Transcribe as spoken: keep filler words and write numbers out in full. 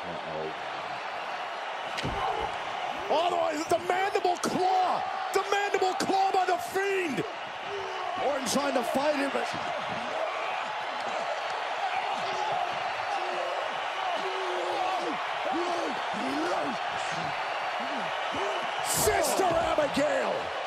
Uh-oh. All the way, the mandible claw! The mandible claw by the Fiend! Orton trying to fight him, but... Sister Abigail!